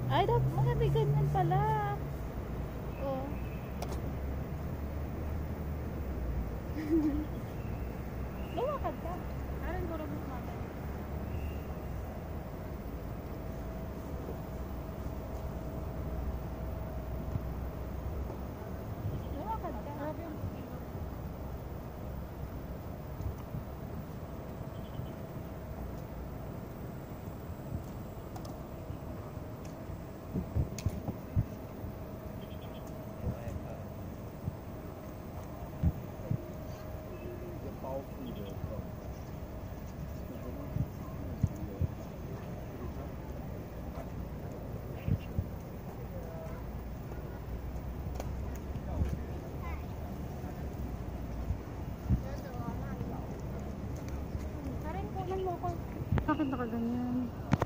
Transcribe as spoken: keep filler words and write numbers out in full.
Ay, dapat maganda ganyan pala. Oh. Lumakad ka. Karan ko rin natin. Lumakad ka. Bakit nakaganyan?